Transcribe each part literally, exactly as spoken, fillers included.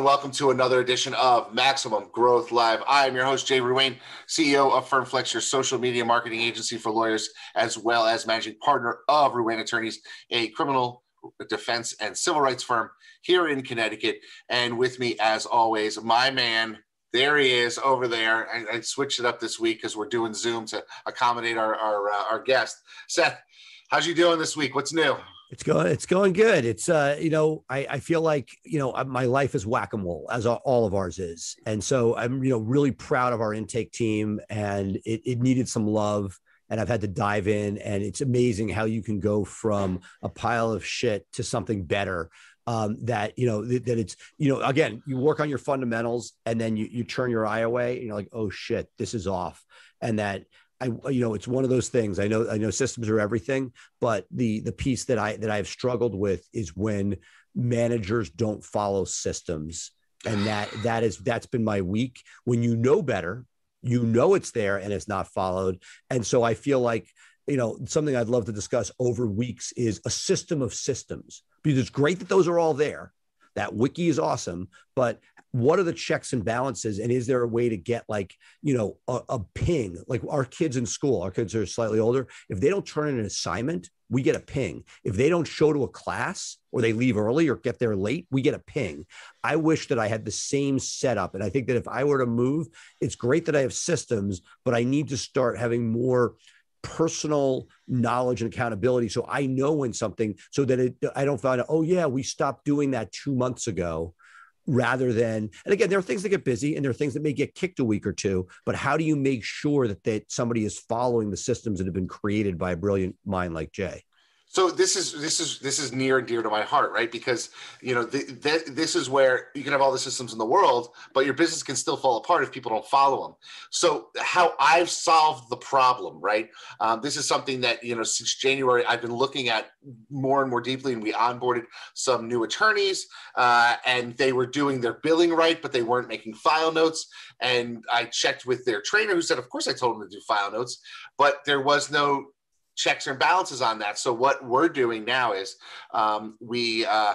welcome to another edition of Maximum Growth Live. I am your host, Jay Ruane, C E O of FirmFlex, your social media marketing agency for lawyers, as well as managing partner of Ruane Attorneys, a criminal defense and civil rights firm here in Connecticut. And with me, as always, my man, there he is over there. I, I switched it up this week because we're doing Zoom to accommodate our, our, uh, our guest. Seth, how's you doing this week? What's new? It's going, it's going good. It's, uh, you know, I, I feel like, you know, my life is whack-a-mole, as all of ours is. And so I'm, you know, really proud of our intake team, and it, it needed some love, and I've had to dive in, and it's amazing how you can go from a pile of shit to something better. Um, that, you know, that, that it's, you know, again, you work on your fundamentals, and then you, you turn your eye away and you're like, oh shit, this is off. And that, I, you know, it's one of those things. I know, I know systems are everything, but the, the piece that I, that I've struggled with is when managers don't follow systems. And that, that is, that's been my week. When you know better, you know, it's there and it's not followed. And so I feel like, you know, something I'd love to discuss over weeks is a system of systems, because it's great that those are all there. That wiki is awesome, but what are the checks and balances? And is there a way to get, like, you know, a, a ping? Like our kids in school, our kids are slightly older. If they don't turn in an assignment, we get a ping. If they don't show to a class, or they leave early or get there late, we get a ping. I wish that I had the same setup. And I think that if I were to move, it's great that I have systems, but I need to start having more personal knowledge and accountability. So I know when something, so that it, I don't find out, oh yeah, we stopped doing that two months ago. Rather than, and again, there are things that get busy and there are things that may get kicked a week or two, but how do you make sure that they, somebody is following the systems that have been created by a brilliant mind like Jay? So this is this is this is near and dear to my heart, right? Because, you know, the, the, this is where you can have all the systems in the world, but your business can still fall apart if people don't follow them. So how I've solved the problem, right? Um, this is something that, you know, since January, I've been looking at more and more deeply, and we onboarded some new attorneys, uh, and they were doing their billing right, but they weren't making file notes. And I checked with their trainer, who said, of course I told them to do file notes, but there was no checks and balances on that. So what we're doing now is um, we uh,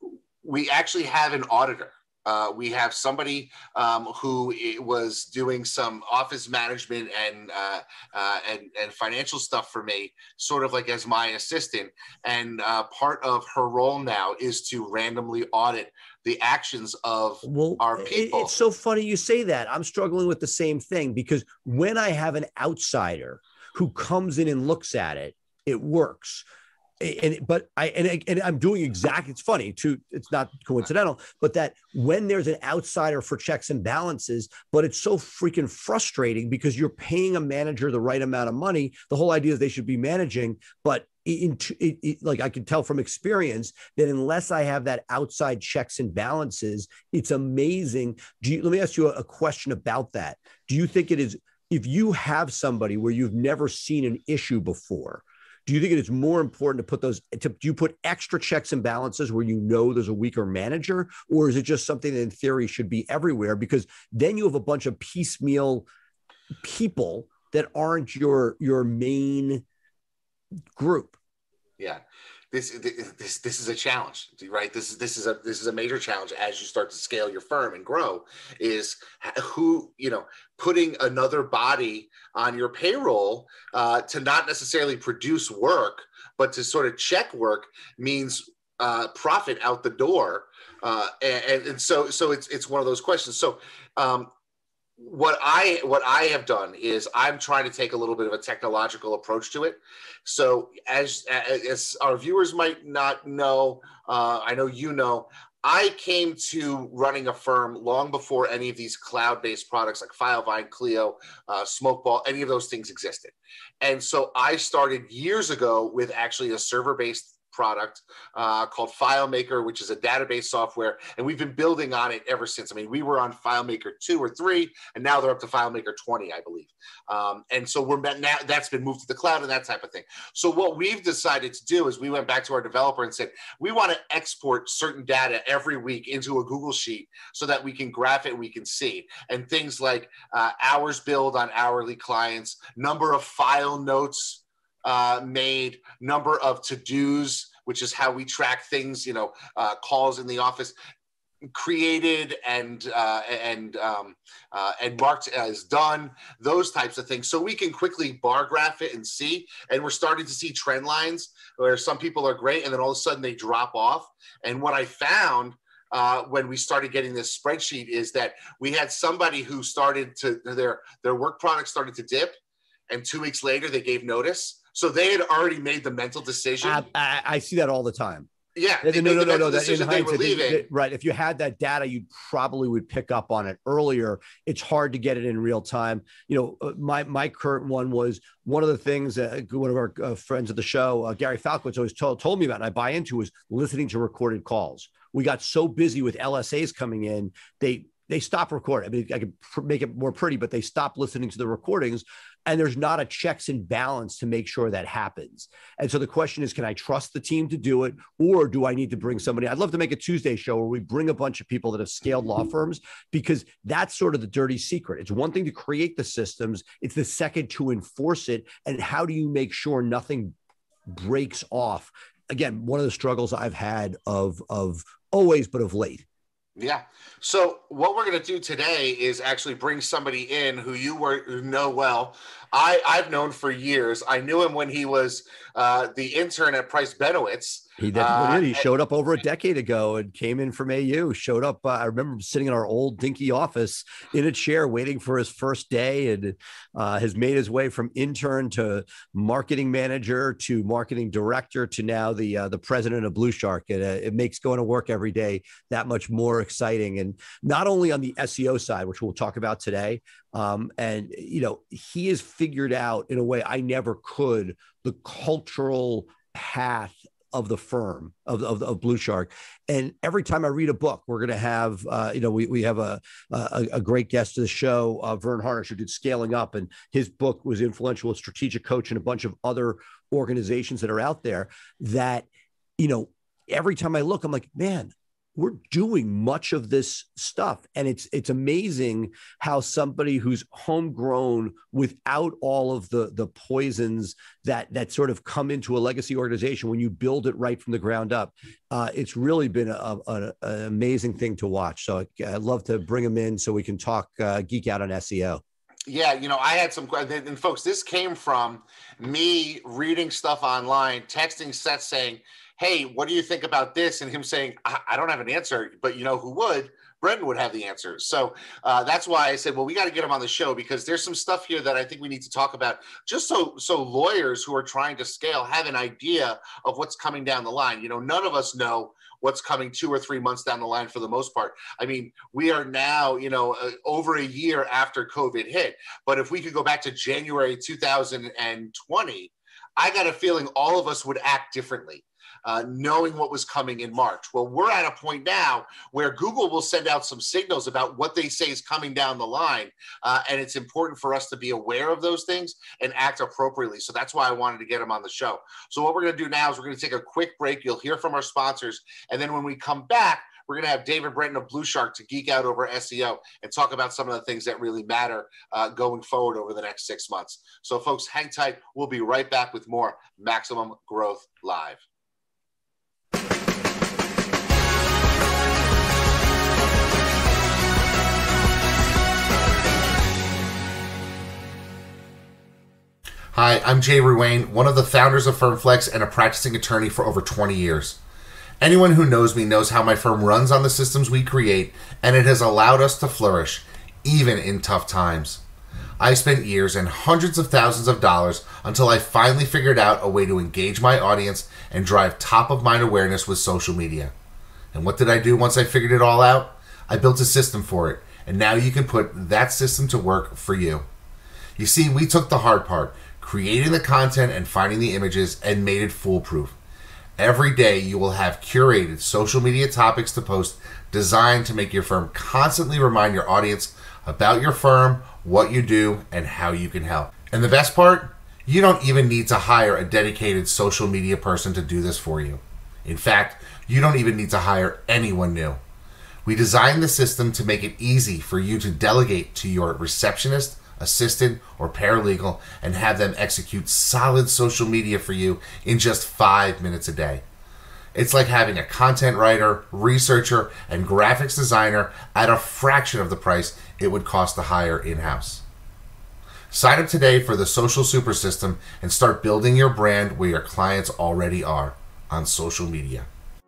we actually have an auditor. Uh, we have somebody um, who was doing some office management and, uh, uh, and and financial stuff for me, sort of like as my assistant. And uh, part of her role now is to randomly audit the actions of well, our people. It's so funny you say that. I'm struggling with the same thing, because when I have an outsider who comes in and looks at it, it works. And, but I, and, and I'm doing exactly, it's funny too. It's not coincidental, but that when there's an outsider for checks and balances, but it's so freaking frustrating because you're paying a manager the right amount of money. The whole idea is they should be managing, but in, it, it, like I can tell from experience that unless I have that outside checks and balances, it's amazing. Do you, let me ask you a, a question about that. Do you think it is, if you have somebody where you've never seen an issue before, do you think it is more important to put those, to, do you put extra checks and balances where you know there's a weaker manager, or is it just something that in theory should be everywhere? Because then you have a bunch of piecemeal people that aren't your, your main group. Yeah. This, this this is a challenge, right? This is this is a this is a major challenge as you start to scale your firm and grow. Is who, you know, putting another body on your payroll uh, to not necessarily produce work, but to sort of check work means uh, profit out the door, uh, and, and so so it's it's one of those questions. So. Um, What I what I have done is I'm trying to take a little bit of a technological approach to it. So as as our viewers might not know, uh, I know you know, I came to running a firm long before any of these cloud-based products like Filevine, Clio, uh, Smokeball, any of those things existed. And so I started years ago with actually a server-based product uh, called FileMaker, which is a database software, and we've been building on it ever since. I mean, we were on FileMaker two or three, and now they're up to FileMaker twenty, I believe. Um, and so we're now that's been moved to the cloud and that type of thing. So what we've decided to do is we went back to our developer and said, we want to export certain data every week into a Google Sheet so that we can graph it and we can see. And things like uh, hours billed on hourly clients, number of file notes uh, made, number of to-dos, which is how we track things, you know, uh, calls in the office. created and uh, and um, uh, and marked as done, those types of things, so we can quickly bar graph it and see. And we're starting to see trend lines where some people are great and then all of a sudden they drop off. And what I found uh, when we started getting this spreadsheet is that we had somebody who started to their their work product started to dip, and two weeks later they gave notice. So they had already made the mental decision. I, I, I see that all the time. Yeah, no, no, no, no, no. That in they were leaving. They, right. If you had that data, you probably would pick up on it earlier. It's hard to get it in real time. You know, my my current one was one of the things uh, one of our uh, friends of the show, uh, Gary Falkowitz, always told, told me about, and I buy into, was listening to recorded calls. We got so busy with L S As coming in, they they stopped recording. I mean, I could pr- make it more pretty, but they stopped listening to the recordings. And there's not a checks and balance to make sure that happens. And so the question is, can I trust the team to do it? Or do I need to bring somebody? I'd love to make a Tuesday show where we bring a bunch of people that have scaled law firms, because that's sort of the dirty secret. It's one thing to create the systems. It's the second to enforce it. And how do you make sure nothing breaks off? Again, one of the struggles I've had of, of always, but of late. Yeah. So what we're going to do today is actually bring somebody in who you were who know well. I, I've known for years. I knew him when he was uh, the intern at Price Benowitz. He definitely uh, did. He showed up over a decade ago and came in from A U. Showed up. Uh, I remember sitting in our old dinky office in a chair waiting for his first day, and uh, has made his way from intern to marketing manager to marketing director to now the uh, the president of Blue Shark. And uh, it makes going to work every day that much more exciting. And not only on the S E O side, which we'll talk about today, um, and you know, he has figured out in a way I never could the cultural path of the firm of, of, of Blue Shark. And every time I read a book, we're going to have, uh, you know, we, we have a, a, a great guest to the show, uh, Vern Harnish, who did Scaling Up, and his book was influential with Strategic Coach and a bunch of other organizations that are out there that, you know, every time I look, I'm like, man, we're doing much of this stuff. And it's, it's amazing how somebody who's homegrown without all of the, the poisons that, that sort of come into a legacy organization, when you build it right from the ground up, uh, it's really been a, a, an amazing thing to watch. So I'd love to bring him in so we can talk, uh, geek out on S E O. Yeah, you know, I had some questions. And folks, this came from me reading stuff online, texting Seth saying, hey, what do you think about this? And him saying, I, I don't have an answer, but you know who would? Brenton would have the answers. So uh, that's why I said, well, we got to get him on the show, because there's some stuff here that I think we need to talk about, just so so lawyers who are trying to scale have an idea of what's coming down the line. You know, none of us know what's coming two or three months down the line for the most part. I mean, we are now, you know, uh, over a year after COVID hit. But if we could go back to January two thousand twenty, I got a feeling all of us would act differently. Uh, knowing what was coming in March. Well, we're at a point now where Google will send out some signals about what they say is coming down the line. Uh, and it's important for us to be aware of those things and act appropriately. So that's why I wanted to get him on the show. So what we're going to do now is we're going to take a quick break. You'll hear from our sponsors. And then when we come back, we're going to have David Brenton of Blue Shark to geek out over S E O and talk about some of the things that really matter uh, going forward over the next six months. So folks, hang tight. We'll be right back with more Maximum Growth Live. Hi, I'm Jay Ruane, one of the founders of FirmFlex and a practicing attorney for over twenty years. Anyone who knows me knows how my firm runs on the systems we create, and it has allowed us to flourish, even in tough times. I spent years and hundreds of thousands of dollars until I finally figured out a way to engage my audience and drive top-of-mind awareness with social media. And what did I do once I figured it all out? I built a system for it, and now you can put that system to work for you. You see, we took the hard part, creating the content and finding the images, and made it foolproof. Every day you will have curated social media topics to post designed to make your firm constantly remind your audience about your firm, what you do, and how you can help. And the best part? You don't even need to hire a dedicated social media person to do this for you. In fact, you don't even need to hire anyone new. We designed the system to make it easy for you to delegate to your receptionist, assistant, or paralegal and have them execute solid social media for you in just five minutes a day. It's like having a content writer, researcher, and graphics designer at a fraction of the price it would cost to hire in-house. Sign up today for the Social Super System and start building your brand where your clients already are, on social media.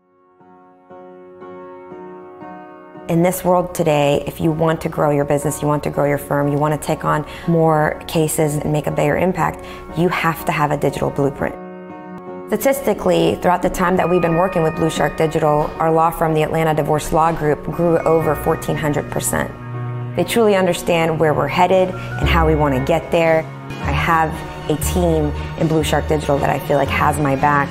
In this world today, if you want to grow your business, you want to grow your firm, you want to take on more cases and make a bigger impact, you have to have a digital blueprint. Statistically, throughout the time that we've been working with Blue Shark Digital, our law firm, the Atlanta Divorce Law Group, grew over fourteen hundred percent. They truly understand where we're headed and how we want to get there. I have a team in Blue Shark Digital that I feel like has my back.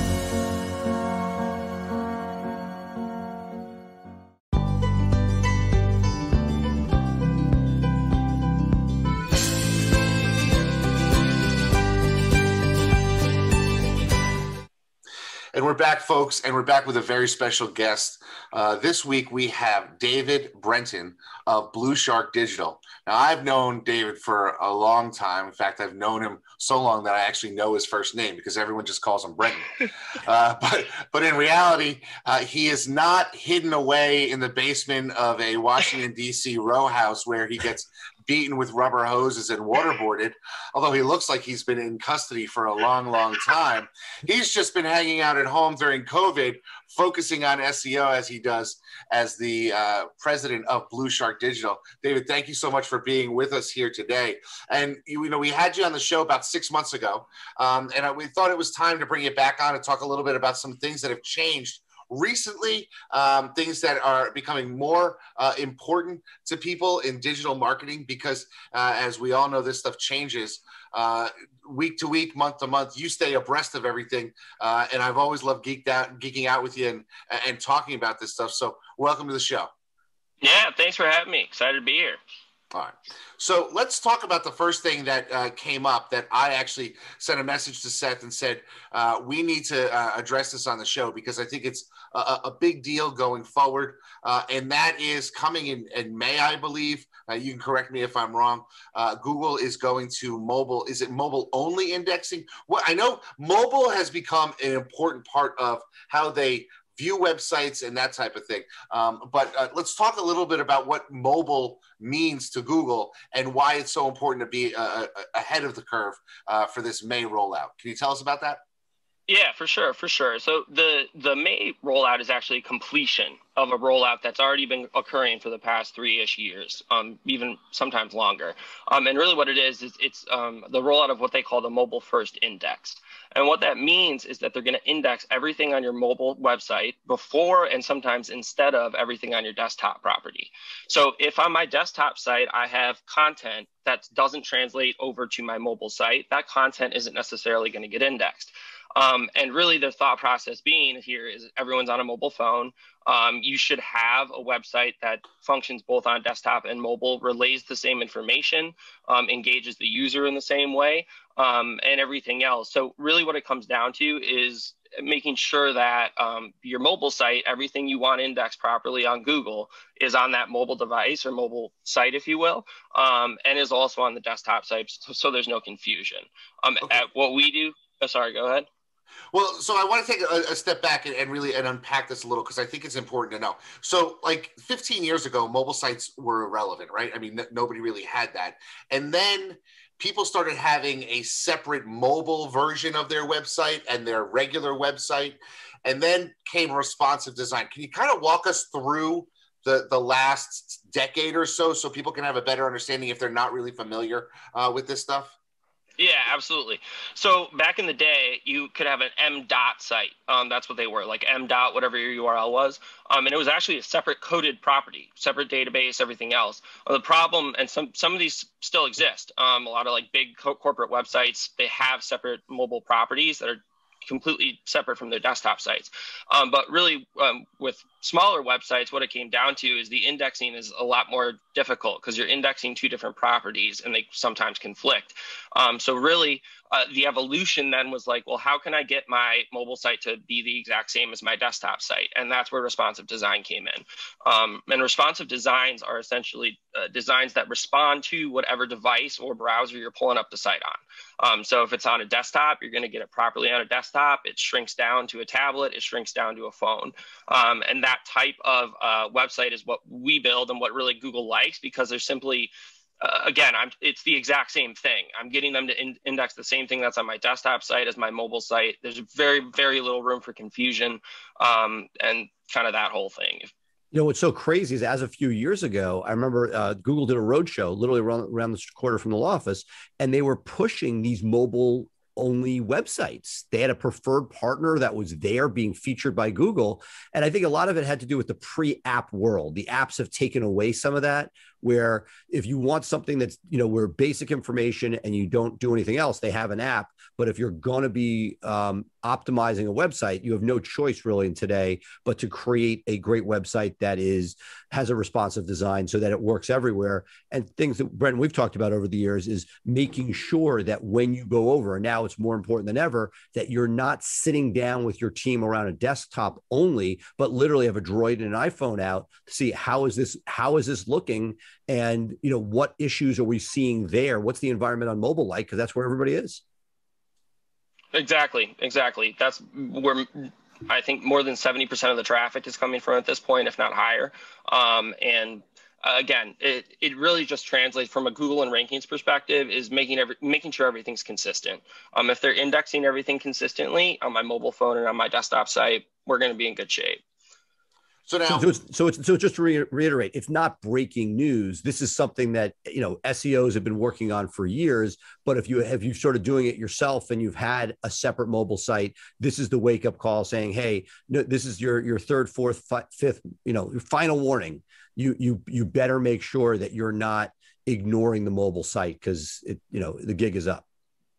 And we're back, folks, and we're back with a very special guest. Uh, this week, we have David Brenton of Blue Shark Digital. Now, I've known David for a long time. In fact, I've known him so long that I actually know his first name because everyone just calls him Brenton. uh, but, but in reality, uh, he is not hidden away in the basement of a Washington, D C row house where he gets beaten with rubber hoses and waterboarded, although he looks like he's been in custody for a long, long time. He's just been hanging out at home during COVID, focusing on S E O as he does as the uh, president of Blue Shark Digital. David, thank you so much for being with us here today. And you know, we had you on the show about six months ago, um, and we thought it was time to bring you back on and talk a little bit about some things that have changed recently, um, things that are becoming more uh, important to people in digital marketing, because uh, as we all know, this stuff changes uh, week to week, month to month. You stay abreast of everything, uh, and I've always loved geeked out, geeking out with you and, and talking about this stuff. So welcome to the show. Yeah, thanks for having me. Excited to be here. All right. So let's talk about the first thing that uh, came up that I actually sent a message to Seth and said, uh, we need to uh, address this on the show because I think it's a, a big deal going forward. Uh, and that is coming in, in May, I believe. Uh, you can correct me if I'm wrong. Uh, Google is going to mobile. Is it mobile only indexing? Well, I know mobile has become an important part of how they view websites and that type of thing. Um, but uh, let's talk a little bit about what mobile means to Google and why it's so important to be uh, ahead of the curve uh, for this May rollout. Can you tell us about that? Yeah, for sure, for sure. So the, the May rollout is actually completion of a rollout that's already been occurring for the past three-ish years, um, even sometimes longer. Um, and really what it is, is it's um, the rollout of what they call the mobile first index. And what that means is that they're going to index everything on your mobile website before and sometimes instead of everything on your desktop property. So if on my desktop site, I have content that doesn't translate over to my mobile site, that content isn't necessarily going to get indexed. Um, and really the thought process being here is everyone's on a mobile phone. Um, you should have a website that functions both on desktop and mobile, relays the same information, um, engages the user in the same way, um, and everything else. So really what it comes down to is making sure that um, your mobile site, everything you want indexed properly on Google is on that mobile device or mobile site, if you will, um, and is also on the desktop site, so, so there's no confusion. Um, Okay. At what we do, oh, sorry, go ahead. Well, so I want to take a, a step back and, and really and unpack this a little because I think it's important to know. So like fifteen years ago, mobile sites were irrelevant, right? I mean, nobody really had that. And then people started having a separate mobile version of their website and their regular website. And then came responsive design. Can you kind of walk us through the, the last decade or so so people can have a better understanding if they're not really familiar uh, with this stuff? Yeah, absolutely. So back in the day, you could have an M dot site. Um, that's what they were, like M dot, whatever your U R L was. Um, and it was actually a separate coded property, separate database, everything else. Well, the problem, and some, some of these still exist. Um, a lot of like big co corporate websites, they have separate mobile properties that are completely separate from their desktop sites. Um, but really um, with smaller websites, what it came down to is the indexing is a lot more difficult because you're indexing two different properties and they sometimes conflict. Um, so really uh, the evolution then was like, well, how can I get my mobile site to be the exact same as my desktop site? And that's where responsive design came in. Um, and responsive designs are essentially uh, designs that respond to whatever device or browser you're pulling up the site on. Um, so if it's on a desktop, you're going to get it properly on a desktop. It shrinks down to a tablet. It shrinks down to a phone. Um, and that type of uh, website is what we build and what really Google likes, because they're simply, uh, again, I'm, it's the exact same thing. I'm getting them to in, index the same thing that's on my desktop site as my mobile site. There's very, very little room for confusion, um, and kind of that whole thing. You know, what's so crazy is, as a few years ago, I remember uh, Google did a roadshow literally around, around the corner from the law office, and they were pushing these mobile only websites. They had a preferred partner that was there being featured by Google. And I think a lot of it had to do with the pre-app world. The apps have taken away some of that, where if you want something that's, you know, where basic information and you don't do anything else, they have an app. But if you're going to be um, optimizing a website, you have no choice really in today, but to create a great website that is, has a responsive design so that it works everywhere. And things that, Brenton, we've talked about over the years is making sure that when you go over, and now it's more important than ever, that you're not sitting down with your team around a desktop only, but literally have a Droid and an iPhone out to see how is this, how is this looking? And, you know, what issues are we seeing there? What's the environment on mobile like? Because that's where everybody is. Exactly. Exactly. That's where I think more than seventy percent of the traffic is coming from at this point, if not higher. Um, and uh, again, it, it really just translates from a Google and rankings perspective is making every, making sure everything's consistent. Um, if they're indexing everything consistently on my mobile phone and on my desktop site, we're going to be in good shape. So now, so, it's, so it's so just to re- reiterate, it's not breaking news. This is something that, you know, S E Os have been working on for years. But if you have you started doing it yourself and you've had a separate mobile site, this is the wake up call saying, hey, no, this is your your third, fourth, fi- fifth, you know, your final warning. You you you better make sure that you're not ignoring the mobile site, because it, you know, the gig is up.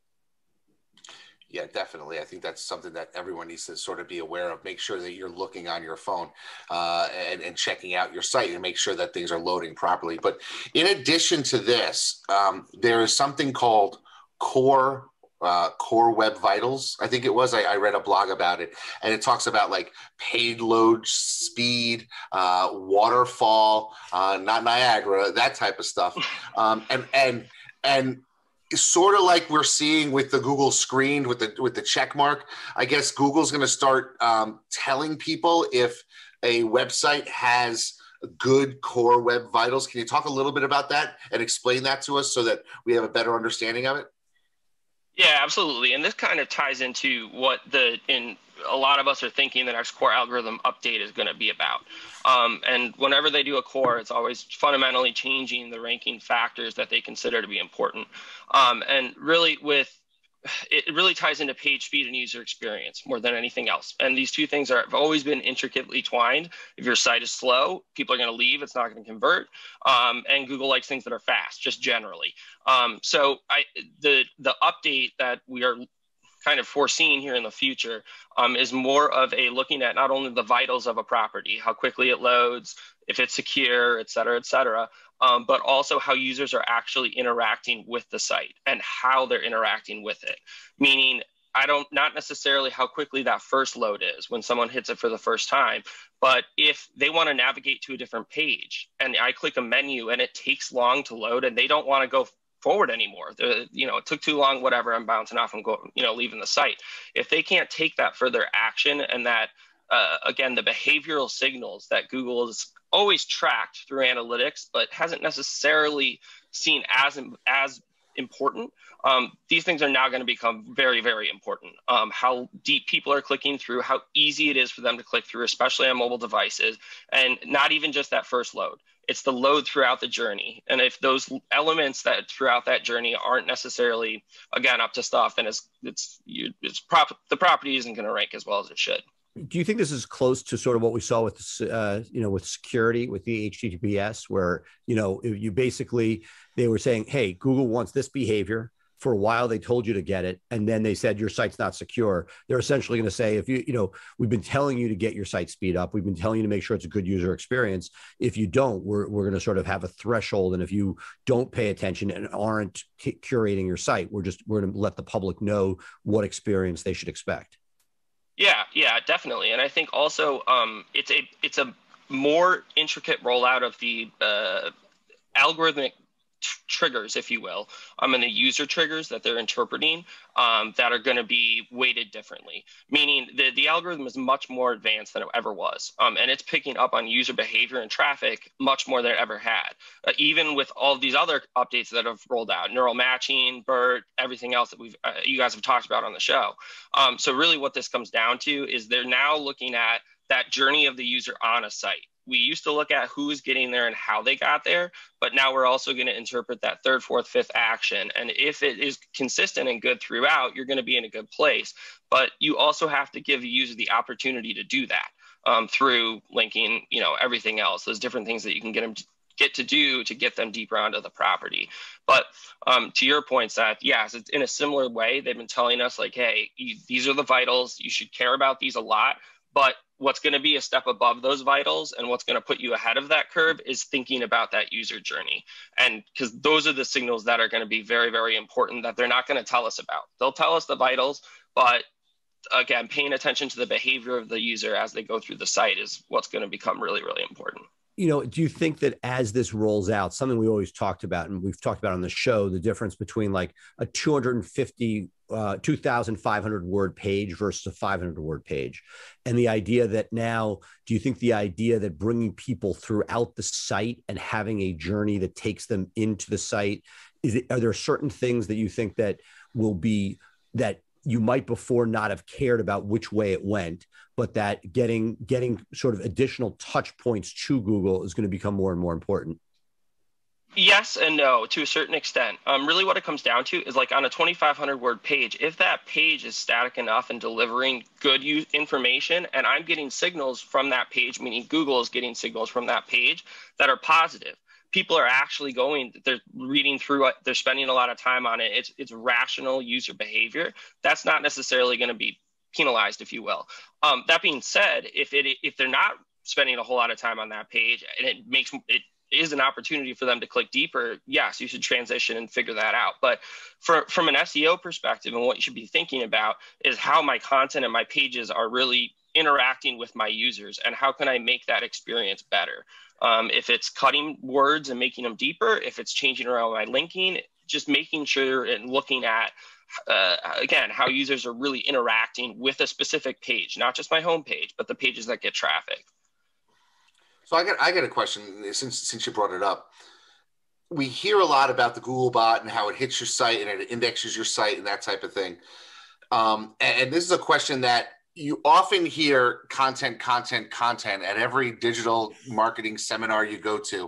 Yeah, definitely. I think that's something that everyone needs to sort of be aware of. Make sure that you're looking on your phone uh, and, and checking out your site and make sure that things are loading properly. But in addition to this, um, there is something called Core uh, Core Web Vitals. I think it was. I, I read a blog about it, and it talks about like page load speed, uh, waterfall, uh, not Niagara, that type of stuff, um, and and and. Sort of like we're seeing with the Google screen with the with the check mark. I guess Google's going to start um, telling people if a website has good core web vitals. Can you talk a little bit about that and explain that to us so that we have a better understanding of it? Yeah, absolutely. And this kind of ties into what the in a lot of us are thinking the next core algorithm update is going to be about. Um, and whenever they do a core, it's always fundamentally changing the ranking factors that they consider to be important. Um, and really with it really ties into page speed and user experience more than anything else. And these two things are, have always been intricately twined. If your site is slow, people are going to leave. It's not going to convert. Um, and Google likes things that are fast, just generally. Um, so I, the the update that we are kind of foreseeing here in the future um, is more of a looking at not only the vitals of a property, how quickly it loads, if it's secure, et cetera, et cetera, um, but also how users are actually interacting with the site and how they're interacting with it. Meaning, I don't, not necessarily how quickly that first load is when someone hits it for the first time, but if they want to navigate to a different page and I click a menu and it takes long to load and they don't want to go forward anymore. The, you know, it took too long, whatever, I'm bouncing off and go, you know, leaving the site. If they can't take that further action and that, uh, again, the behavioral signals that Google has always tracked through analytics, but hasn't necessarily seen as, as important, um, these things are now going to become very, very important. Um, how deep people are clicking through, how easy it is for them to click through, especially on mobile devices, and not even just that first load. It's the load throughout the journey. And if those elements that throughout that journey aren't necessarily, again, up to stuff, then it's, it's, you, it's prop, the property isn't going to rank as well as it should. Do you think this is close to sort of what we saw with, uh, you know, with security, with the H T T P S, where, you know, you basically, they were saying, hey, Google wants this behavior. For a while, they told you to get it. And then they said, your site's not secure. They're essentially going to say, if you, you know, we've been telling you to get your site speed up. We've been telling you to make sure it's a good user experience. If you don't, we're, we're going to sort of have a threshold. And if you don't pay attention and aren't c- curating your site, we're just, we're going to let the public know what experience they should expect. Yeah, yeah, definitely. And I think also um, it's a, it's a more intricate rollout of the uh, algorithmic triggers, if you will, um, and the user triggers that they're interpreting um, that are going to be weighted differently. Meaning the, the algorithm is much more advanced than it ever was. Um, and it's picking up on user behavior and traffic much more than it ever had. Uh, even with all of these other updates that have rolled out, neural matching, BERT, everything else that we've uh, you guys have talked about on the show. Um, so really what this comes down to is they're now looking at that journey of the user on a site. We used to look at who is getting there and how they got there, but now we're also going to interpret that third, fourth, fifth action. And if it is consistent and good throughout, you're going to be in a good place. But you also have to give the user the opportunity to do that um, through linking, you know, everything else, those different things that you can get them to get to do to get them deeper onto the property. But um, to your point, Seth, yes, it's in a similar way. They've been telling us like, hey, you, these are the vitals. You should care about these a lot. But what's going to be a step above those vitals and what's going to put you ahead of that curve is thinking about that user journey. And because those are the signals that are going to be very, very important that they're not going to tell us about. They'll tell us the vitals, but again, paying attention to the behavior of the user as they go through the site is what's going to become really, really important. You know, do you think that as this rolls out, something we always talked about, and we've talked about on the show, the difference between like a two hundred fifty, uh, two thousand five hundred word page versus a five hundred word page. And the idea that now, do you think the idea that bringing people throughout the site and having a journey that takes them into the site, is it, are there certain things that you think that will be, that you might before not have cared about which way it went, but that getting getting sort of additional touch points to Google is going to become more and more important? Yes and no, to a certain extent. Um, really what it comes down to is like on a twenty-five hundred word page, if that page is static enough and delivering good use information, and I'm getting signals from that page, meaning Google is getting signals from that page that are positive. People are actually going, they're reading through it, they're spending a lot of time on it. It's, it's rational user behavior. That's not necessarily going to be penalized, if you will. Um, that being said, if it if they're not spending a whole lot of time on that page and it makes it is an opportunity for them to click deeper, yes, you should transition and figure that out. But for, from an S E O perspective, and what you should be thinking about is how my content and my pages are really interacting with my users and how can I make that experience better. Um, if it's cutting words and making them deeper, if it's changing around my linking, just making sure and looking at, uh, again, how users are really interacting with a specific page, not just my home page, but the pages that get traffic. So I got I got a question since since you brought it up. We hear a lot about the Google bot and how it hits your site and it indexes your site and that type of thing. Um, and, and this is a question that you often hear content, content, content at every digital marketing seminar you go to.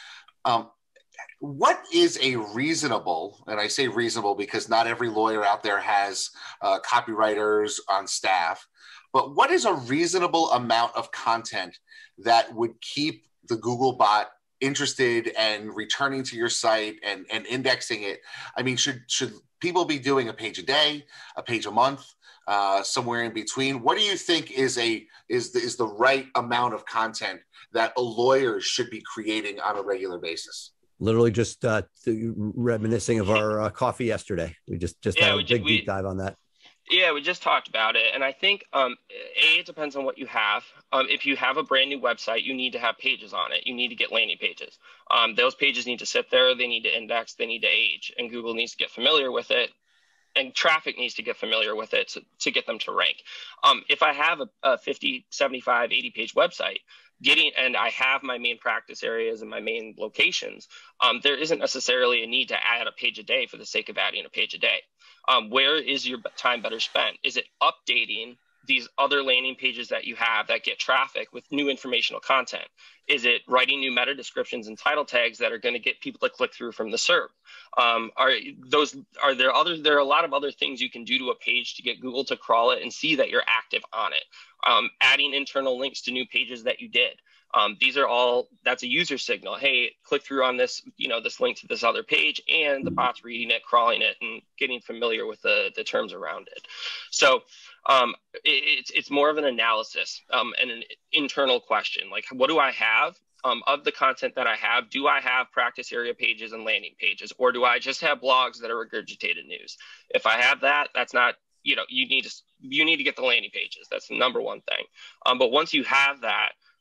Um, what is a reasonable, and I say reasonable because not every lawyer out there has uh, copywriters on staff, but what is a reasonable amount of content that would keep the Google bot interested and returning to your site and, and indexing it? I mean, should, should people be doing a page a day, a page a month? Uh, somewhere in between? What do you think is a is the, is the right amount of content that a lawyer should be creating on a regular basis? Literally just uh, reminiscing of our uh, coffee yesterday. We just just yeah, had a we big just, we, deep dive on that. Yeah, we just talked about it. And I think, um, A, it depends on what you have. Um, if you have a brand new website, you need to have pages on it. You need to get landing pages. Um, those pages need to sit there. They need to index. They need to age. And Google needs to get familiar with it. And traffic needs to get familiar with it to, to get them to rank. Um, if I have a, a fifty, seventy-five, eighty page website, getting, and I have my main practice areas and my main locations, um, there isn't necessarily a need to add a page a day for the sake of adding a page a day. Um, where is your time better spent? Is it updating these other landing pages that you have that get traffic with new informational content? Is it writing new meta descriptions and title tags that are going to get people to click through from the S E R P? Um, are those are there other there are a lot of other things you can do to a page to get Google to crawl it and see that you're active on it. Um, adding internal links to new pages that you did. Um, these are all, that's a user signal. Hey, click through on this, you know, this link to this other page, and the bot's reading it, crawling it, and getting familiar with the, the terms around it. So um, it, it's, it's more of an analysis um, and an internal question. Like, what do I have? Um, of the content that I have, do I have practice area pages and landing pages, or do I just have blogs that are regurgitated news? If I have that, that's not, you know, you need to, you need to get the landing pages. That's the number one thing. Um, but once you have that,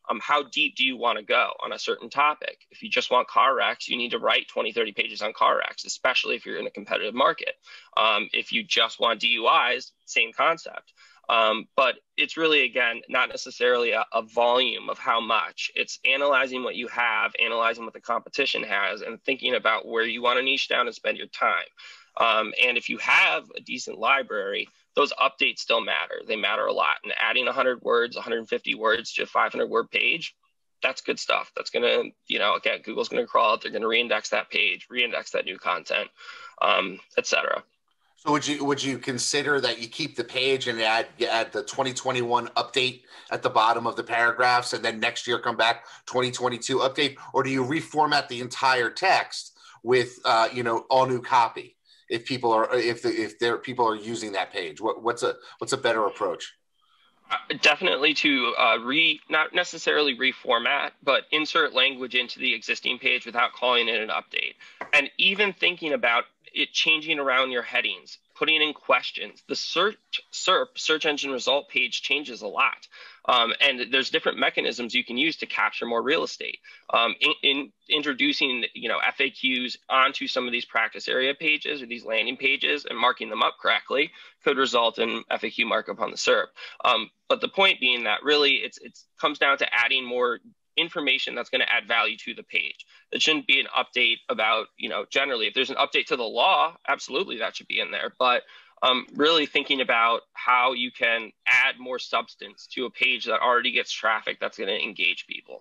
Um, how deep do you want to go on a certain topic? If you just want car wrecks, you need to write twenty, thirty pages on car wrecks, especially if you're in a competitive market. Um, if you just want D U Is, same concept. Um, but it's really, again, not necessarily a, a volume of how much. It's analyzing what you have, analyzing what the competition has, and thinking about where you want to niche down and spend your time. Um, and if you have a decent library, those updates still matter. They matter a lot. And adding one hundred words, one hundred fifty words to a five hundred word page, that's good stuff. That's going to, you know, again, Google's going to crawl it. They're going to reindex that page, reindex that new content, um, et cetera. So would you would you consider that you keep the page and add you add the twenty twenty-one update at the bottom of the paragraphs, and then next year come back twenty twenty-two update, or do you reformat the entire text with uh, you know, all new copy if people are if the, if there people are using that page? What, what's a what's a better approach? Uh, definitely to uh, re not necessarily reformat, but insert language into the existing page without calling it an update, and even thinking about it changing around your headings, putting in questions. The search S E R P, search engine result page, changes a lot. Um, and there's different mechanisms you can use to capture more real estate. Um, in, in introducing, you know, F A Qs onto some of these practice area pages or these landing pages and marking them up correctly could result in F A Q markup on the S E R P. Um, but the point being that really it's it comes down to adding more information that's going to add value to the page. It shouldn't be an update about, you know, generally if there's an update to the law, absolutely that should be in there. But um, really thinking about how you can add more substance to a page that already gets traffic that's going to engage people.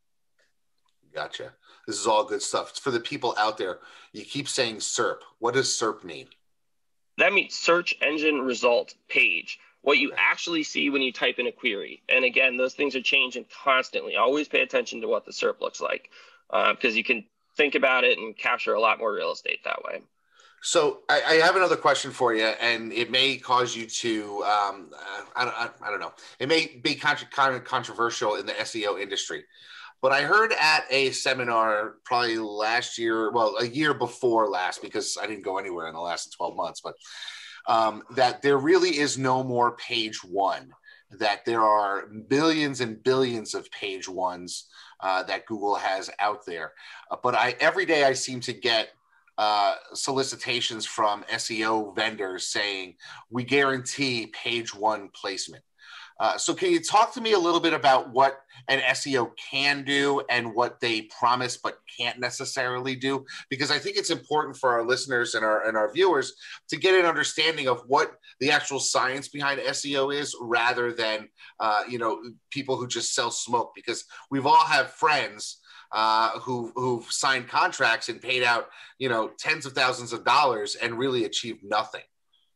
Gotcha. This is all good stuff. It's for the people out there. You keep saying S E R P. What does S E R P mean? That means search engine result page. What you actually see when you type in a query. And again, those things are changing constantly. Always pay attention to what the S E R P looks like, because uh, you can think about it and capture a lot more real estate that way. So I, I have another question for you, and it may cause you to, um, I, I, I don't know, it may be contra- kind of controversial in the S E O industry. But I heard at a seminar probably last year, well, a year before last, because I didn't go anywhere in the last twelve months, but Um, that there really is no more page one, that there are billions and billions of page ones uh, that Google has out there. Uh, but I every day I seem to get uh, solicitations from S E O vendors saying, we guarantee page one placement. Uh, so can you talk to me a little bit about what an S E O can do and what they promise but can't necessarily do? Because I think it's important for our listeners and our and our viewers to get an understanding of what the actual science behind S E O is, rather than uh, you know, people who just sell smoke. Because we've all have friends uh, who who've signed contracts and paid out, you know, tens of thousands of dollars and really achieved nothing.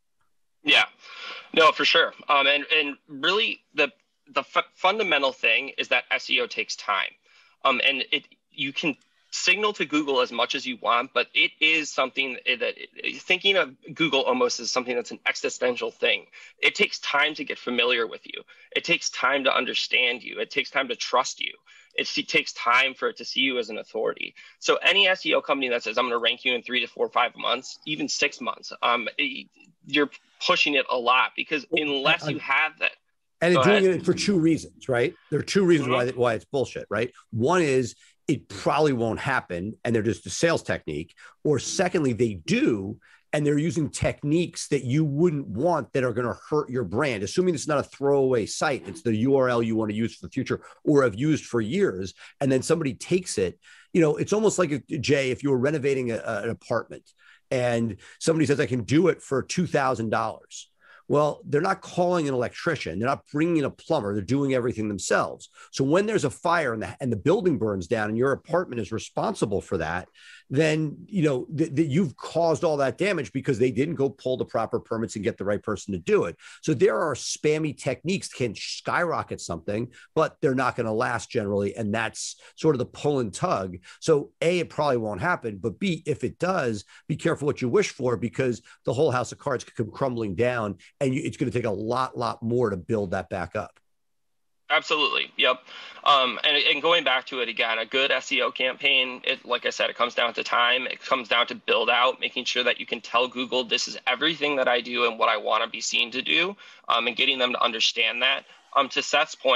Yeah, no, for sure. Um, and, and really the, the f- fundamental thing is that S E O takes time. Um, and it, you can signal to Google as much as you want, but it is something that it, thinking of Google almost as something that's an existential thing. It takes time to get familiar with you. It takes time to understand you. It takes time to trust you. It, it takes time for it to see you as an authority. So any S E O company that says, I'm going to rank you in three to four, five months, even six months, um, it, you're pushing it a lot, because unless you have that. And Go it's doing ahead. it for two reasons, right? There are two reasons Mm-hmm. why, why it's bullshit, right? One is it probably won't happen and they're just a sales technique. Or secondly, they do, and they're using techniques that you wouldn't want that are going to hurt your brand. Assuming it's not a throwaway site, it's the U R L you want to use for the future or have used for years, and then somebody takes it. You know, it's almost like, a, Jay, if you were renovating a, a, an apartment and somebody says, I can do it for two thousand dollars. Well, they're not calling an electrician. They're not bringing in a plumber. They're doing everything themselves. So when there's a fire and the, and the building burns down and your apartment is responsible for that, then, you know, that th- you've caused all that damage because they didn't go pull the proper permits and get the right person to do it. So there are spammy techniques that can skyrocket something, but they're not going to last generally. And that's sort of the pull and tug. So A, it probably won't happen, but B, if it does, be careful what you wish for, because the whole house of cards could come crumbling down, and you, it's going to take a lot, lot more to build that back up. Absolutely. Yep. Um, and, and going back to it again, a good S E O campaign, it, like I said, it comes down to time. It comes down to build out, making sure that you can tell Google, this is everything that I do and what I want to be seen to do, um, and getting them to understand that. Um, to Seth's point,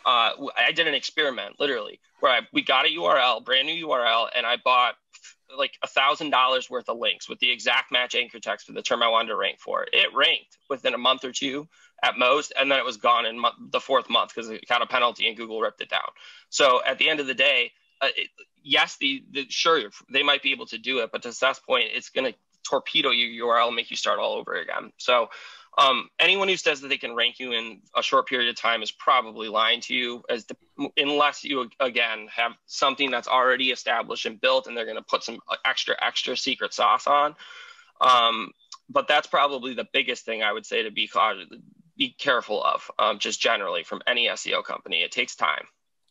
uh, I did an experiment literally where I, we got a U R L, brand new U R L, and I bought like a thousand dollars worth of links with the exact match anchor text for the term I wanted to rank for. It ranked within a month or two at most, and then it was gone in mo- the fourth month because it got a penalty and Google ripped it down. So at the end of the day, uh, it, yes, the, the sure they might be able to do it, but to Seth's point, it's going to torpedo your U R L and make you start all over again. So um, anyone who says that they can rank you in a short period of time is probably lying to you, as the, unless you again have something that's already established and built, and they're going to put some extra extra secret sauce on. Um, but that's probably the biggest thing I would say to be cautious, be careful of, um, just generally from any S E O company. It takes time.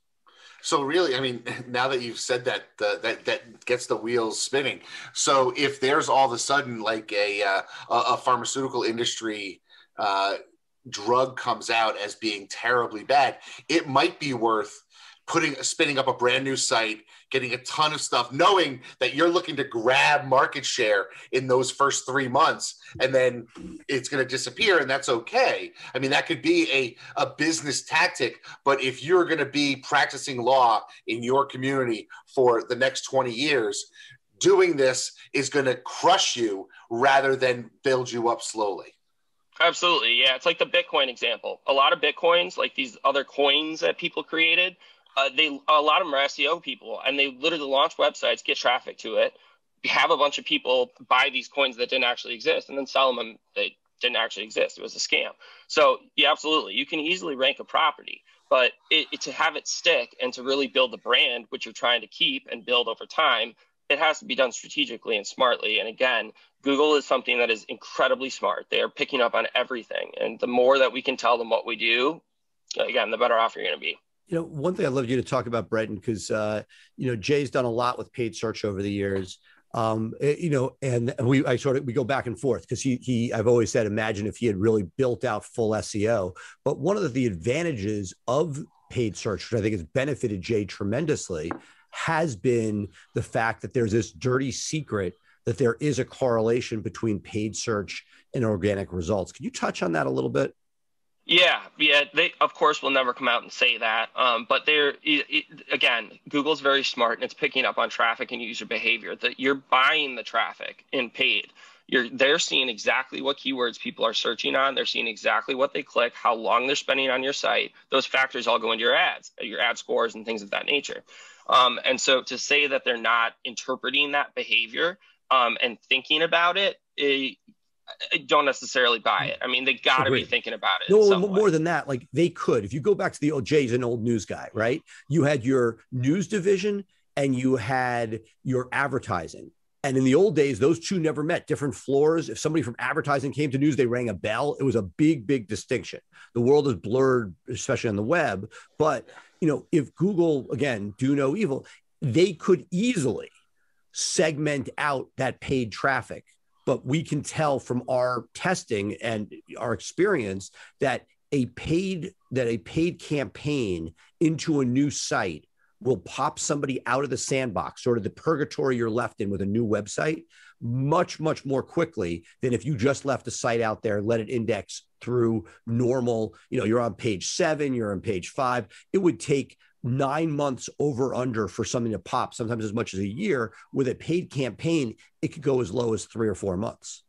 So really, I mean, now that you've said that, uh, that that gets the wheels spinning. So if there's all of a sudden like a uh, a pharmaceutical industry uh, drug comes out as being terribly bad, it might be worth putting spinning up a brand new site, getting a ton of stuff, knowing that you're looking to grab market share in those first three months, and then it's going to disappear, and that's okay. I mean, that could be a, a business tactic, but if you're going to be practicing law in your community for the next twenty years, doing this is going to crush you rather than build you up slowly. Absolutely. Yeah. It's like the Bitcoin example. A lot of Bitcoins, like these other coins that people created, Uh, they a lot of them are S E O people, and they literally launch websites, get traffic to it, have a bunch of people buy these coins that didn't actually exist, and then sell them and they didn't actually exist. It was a scam. So yeah, absolutely, you can easily rank a property, but it, it, to have it stick and to really build the brand, which you're trying to keep and build over time, it has to be done strategically and smartly. And again, Google is something that is incredibly smart. They are picking up on everything, and the more that we can tell them what we do, again, the better off you're going to be. You know, one thing I'd love you to talk about, Brenton, because, uh, you know, Jay's done a lot with paid search over the years, um, you know, and we, I sort of, we go back and forth because he, he, I've always said, imagine if he had really built out full S E O. But one of the, the advantages of paid search, which I think has benefited Jay tremendously, has been the fact that there's this dirty secret that there is a correlation between paid search and organic results. Can you touch on that a little bit? Yeah, yeah. They, of course, will never come out and say that. Um, but they're, it, it, again, Google's very smart, and it's picking up on traffic and user behavior. That you're buying the traffic in paid. You're, they're seeing exactly what keywords people are searching on. They're seeing exactly what they click, how long they're spending on your site. Those factors all go into your ads, your ad scores, and things of that nature. Um, and so to say that they're not interpreting that behavior um, and thinking about it, it I don't necessarily buy it. I mean, they got to be thinking about it. No, more way. than that, like they could. If you go back to the old Jay's an old news guy, right? You had your news division and you had your advertising. And in the old days, those two never met. Different floors. If somebody from advertising came to news, they rang a bell. It was a big, big distinction. The world is blurred, especially on the web. But, you know, if Google, again, do no evil, they could easily segment out that paid traffic. But we can tell from our testing and our experience that a paid that a paid campaign into a new site will pop somebody out of the sandbox, sort of the purgatory you're left in with a new website, much, much more quickly than if you just left the site out there, let it index through normal, you know, you're on page seven, you're on page five. It would take nine months over under for something to pop, sometimes as much as a year. With a paid campaign, it could go as low as three or four months.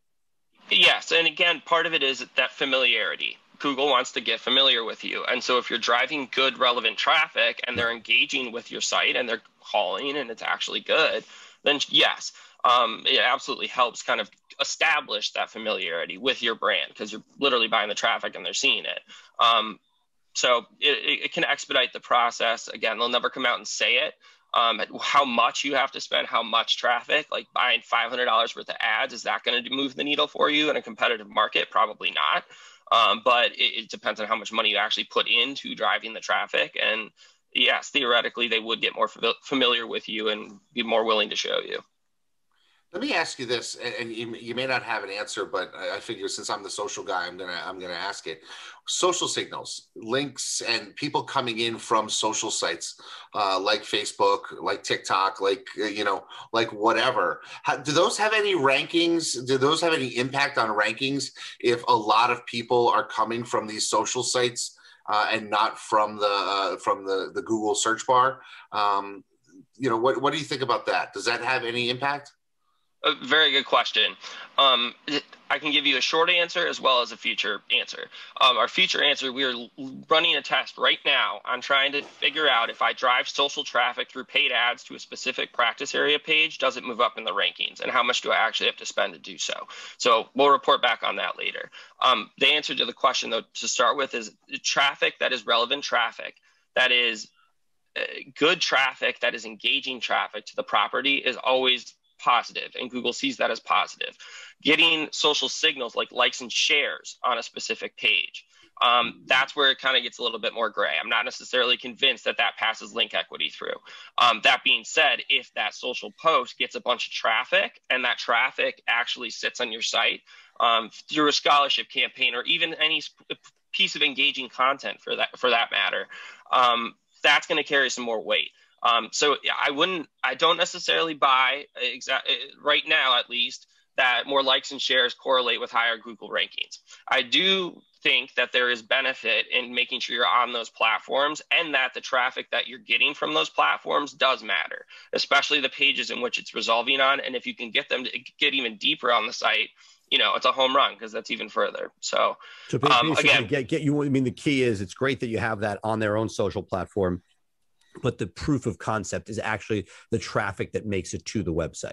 Yes. And again, part of it is that familiarity. Google wants to get familiar with you. And so if you're driving good, relevant traffic and they're engaging with your site and they're calling and it's actually good, then yes, um, it absolutely helps kind of establish that familiarity with your brand because you're literally buying the traffic and they're seeing it. Um, So it, it can expedite the process. Again, they'll never come out and say it. Um, how much you have to spend, how much traffic, like buying five hundred dollars worth of ads, is that going to move the needle for you in a competitive market? Probably not. Um, but it, it depends on how much money you actually put into driving the traffic. And yes, theoretically, they would get more familiar with you and be more willing to show you. Let me ask you this, and you, you may not have an answer, but I figure since I'm the social guy, I'm gonna I'm gonna ask it. Social signals, links, and people coming in from social sites uh, like Facebook, like TikTok, like you know, like whatever. How, do those have any rankings? Do those have any impact on rankings if a lot of people are coming from these social sites uh, and not from the uh, from the the Google search bar. Um, you know, what what do you think about that? Does that have any impact? A very good question. Um, I can give you a short answer as well as a future answer. Um, our future answer, we are running a test right now on trying to figure out if I drive social traffic through paid ads to a specific practice area page, does it move up in the rankings, and how much do I actually have to spend to do so? So we'll report back on that later. Um, the answer to the question, though, to start with, is traffic that is relevant traffic, that is uh, good traffic, that is engaging traffic to the property is always positive, and Google sees that as positive. Getting social signals like likes and shares on a specific page, um, that's where it kind of gets a little bit more gray. I'm not necessarily convinced that that passes link equity through. Um, that being said, if that social post gets a bunch of traffic and that traffic actually sits on your site um, through a scholarship campaign or even any piece of engaging content for that for that matter, um, that's going to carry some more weight. Um, so I wouldn't, I don't necessarily buy exactly right now, at least, that more likes and shares correlate with higher Google rankings. I do think that there is benefit in making sure you're on those platforms and that the traffic that you're getting from those platforms does matter, especially the pages in which it's resolving on. And if you can get them to get even deeper on the site, you know, it's a home run because that's even further. So, so um, again, get, get you, I mean, the key is it's great that you have that on their own social platform, but the proof of concept is actually the traffic that makes it to the website.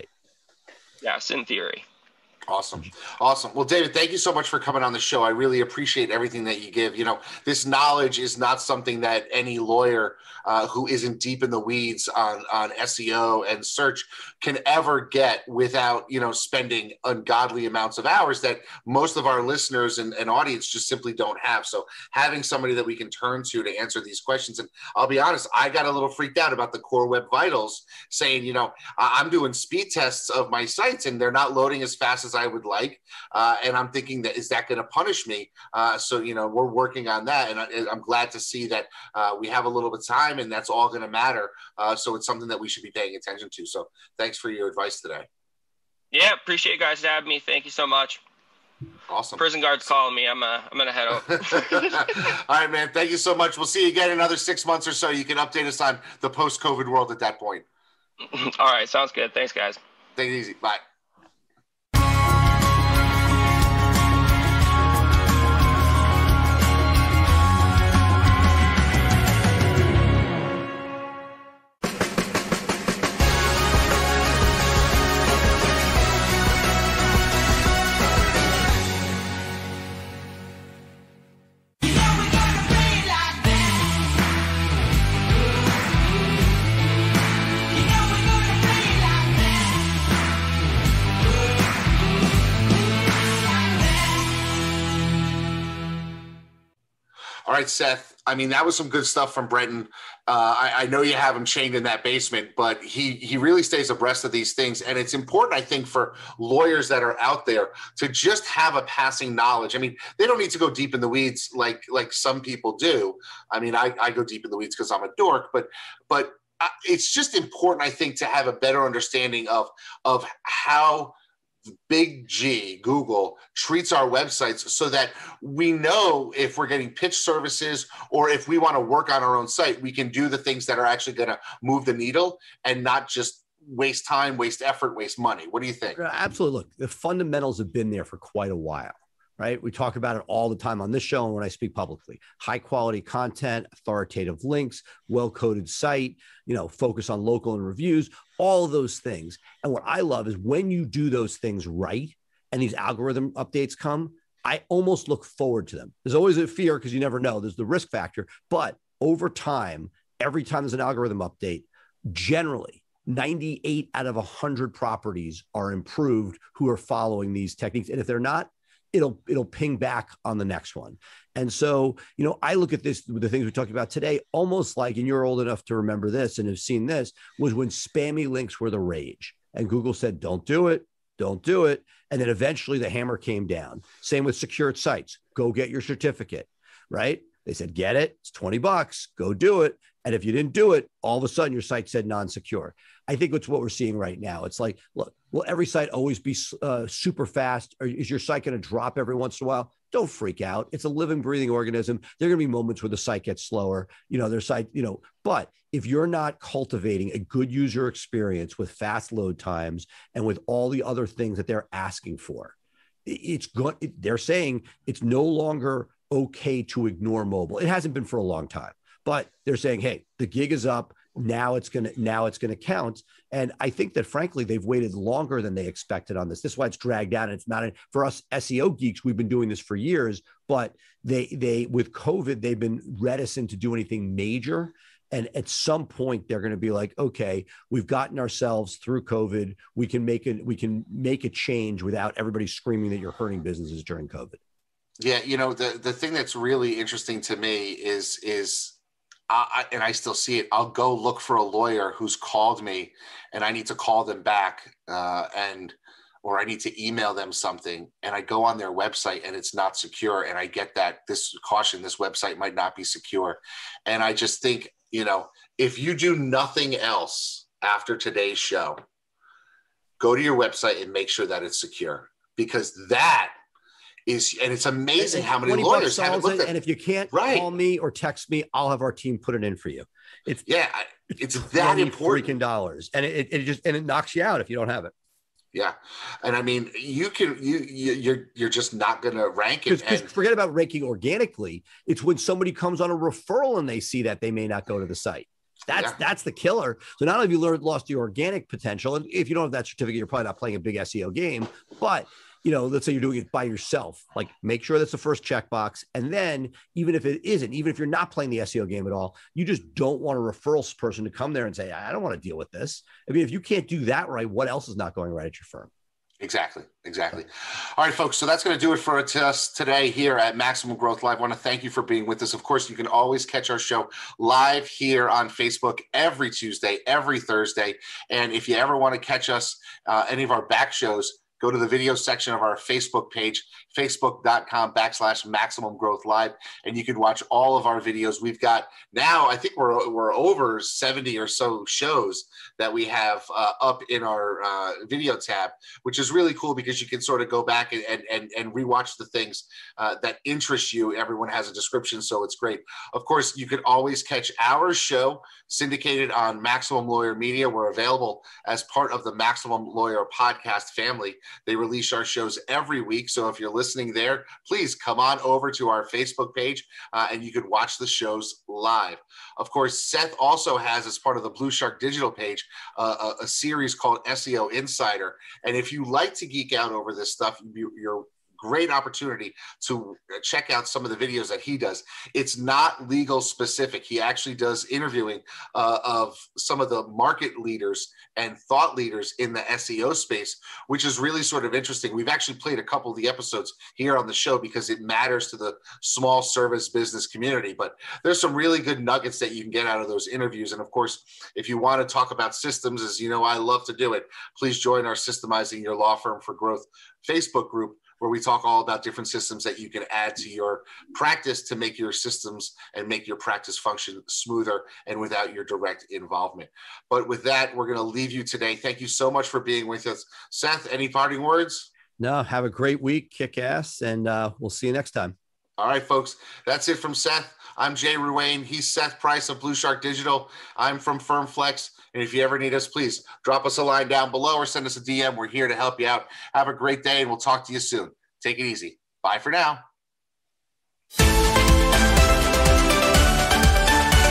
Yes, in theory. Awesome. Awesome. Well, David, thank you so much for coming on the show. I really appreciate everything that you give. You know, this knowledge is not something that any lawyer uh, who isn't deep in the weeds on, on S E O and search can ever get without, you know, spending ungodly amounts of hours that most of our listeners and, and audience just simply don't have. So having somebody that we can turn to to answer these questions. And I'll be honest, I got a little freaked out about the Core Web Vitals saying, you know, I'm doing speed tests of my sites and they're not loading as fast as I would like. Uh, and I'm thinking that, is that going to punish me? Uh, so, you know, we're working on that. And I, I'm glad to see that uh, we have a little bit of time and that's all going to matter. Uh, so it's something that we should be paying attention to. So thanks for your advice today. Yeah. Appreciate you guys having me. Thank you so much. Awesome. Prison guard's calling me. I'm uh, I'm going to head over. All right, man. Thank you so much. We'll see you again in another six months or so. You can update us on the post-COVID world at that point. All right. Sounds good. Thanks, guys. Take it easy. Bye. All right, Seth. I mean, that was some good stuff from Brenton. Uh, I, I know you have him chained in that basement, but he he really stays abreast of these things. And it's important, I think, for lawyers that are out there to just have a passing knowledge. I mean, they don't need to go deep in the weeds like like some people do. I mean, I, I go deep in the weeds because I'm a dork, but but it's just important, I think, to have a better understanding of of how Big G, Google, treats our websites so that we know if we're getting pitch services or if we want to work on our own site, we can do the things that are actually going to move the needle and not just waste time, waste effort, waste money. What do you think? Absolutely. Look, the fundamentals have been there for quite a while, right? We talk about it all the time on this show and when I speak publicly. High quality content, authoritative links, well-coded site, you know, focus on local and reviews, all of those things. And what I love is when you do those things right and these algorithm updates come, I almost look forward to them. There's always a fear because you never know. There's the risk factor. But over time, every time there's an algorithm update, generally ninety-eight out of one hundred properties are improved who are following these techniques. And if they're not, it'll it'll ping back on the next one. And so, you know, I look at this, the things we talked about today, almost like, and you're old enough to remember this and have seen this, was when spammy links were the rage. And Google said, don't do it, don't do it. And then eventually the hammer came down. Same with secured sites. Go get your certificate, right? They said, get it, it's twenty bucks, go do it. And if you didn't do it, all of a sudden your site said non-secure. I think it's what we're seeing right now. It's like, look, will every site always be uh, super fast? Or is your site going to drop every once in a while? don't freak out. It's a living, breathing organism. There are going to be moments where the site gets slower, you know, their site, you know, but if you're not cultivating a good user experience with fast load times and with all the other things that they're asking for, it's good. They're saying it's no longer okay to ignore mobile. It hasn't been for a long time, but they're saying, hey, the gig is up. Now it's going to, now it's going to count. And I think that frankly, they've waited longer than they expected on this. This is why it's dragged out. And it's not a, for us S E O geeks. We've been doing this for years, but they, they, with COVID, they've been reticent to do anything major. And at some point they're going to be like, okay, we've gotten ourselves through COVID. We can make it, we can make a change without everybody screaming that you're hurting businesses during COVID. Yeah. You know, the, the thing that's really interesting to me is, is, I, and I still see it. I'll go look for a lawyer who's called me and I need to call them back uh, and, or I need to email them something. And I go on their website and it's not secure. And I get that this caution, this website might not be secure. And I just think, you know, if you do nothing else after today's show, go to your website and make sure that it's secure, because that is, and it's amazing how many lawyers haven't looked at. And if you can't right. call me or text me, I'll have our team put it in for you. It's yeah, it's that important. Freaking dollars, and it, it just and it knocks you out if you don't have it. Yeah, and I mean, you can you, you you're you're just not going to rank it. And forget about ranking organically. It's when somebody comes on a referral and they see that they may not go to the site. That's yeah. that's the killer. So not only have you learned lost your organic potential, and if you don't have that certificate, you're probably not playing a big S E O game, but you know, let's say you're doing it by yourself, like make sure that's the first checkbox. And then even if it isn't, even if you're not playing the S E O game at all, you just don't want a referral person to come there and say, I don't want to deal with this. I mean, if you can't do that right, what else is not going right at your firm? Exactly. Exactly. All right, folks. So that's going to do it for us today here at Maximum Growth Live. I want to thank you for being with us. Of course, you can always catch our show live here on Facebook every Tuesday, every Thursday. And if you ever want to catch us, uh, any of our back shows, go to the video section of our Facebook page, facebook.com backslash maximum growth live. And you can watch all of our videos. We've got now, I think we're, we're over seventy or so shows that we have uh, up in our uh, video tab, which is really cool because you can sort of go back and, and, and, and rewatch the things uh, that interest you. Everyone has a description, so it's great. Of course, you can always catch our show syndicated on Maximum Lawyer Media. We're available as part of the Maximum Lawyer podcast family. They release our shows every week. So if you're listening there, please come on over to our Facebook page uh, and you can watch the shows live. Of course, Seth also has, as part of the Blue Shark Digital page, uh, a, a series called S E O Insider. And if you like to geek out over this stuff, you, you're great opportunity to check out some of the videos that he does. It's not legal specific. He actually does interviewing uh, of some of the market leaders and thought leaders in the S E O space, which is really sort of interesting. We've actually played a couple of the episodes here on the show because it matters to the small service business community, but there's some really good nuggets that you can get out of those interviews. And of course, if you want to talk about systems, as you know, I love to do it, please join our Systemizing Your Law Firm for Growth Facebook group, where we talk all about different systems that you can add to your practice to make your systems and make your practice function smoother and without your direct involvement. But with that, we're going to leave you today. Thank you so much for being with us. Seth, any parting words? No, have a great week, kick ass, and uh, we'll see you next time. All right, folks, that's it from Seth. I'm Jay Ruane. He's Seth Price of Blue Shark Digital. I'm from FirmFlex. And if you ever need us, please drop us a line down below or send us a D M. We're here to help you out. Have a great day, and we'll talk to you soon. Take it easy. Bye for now.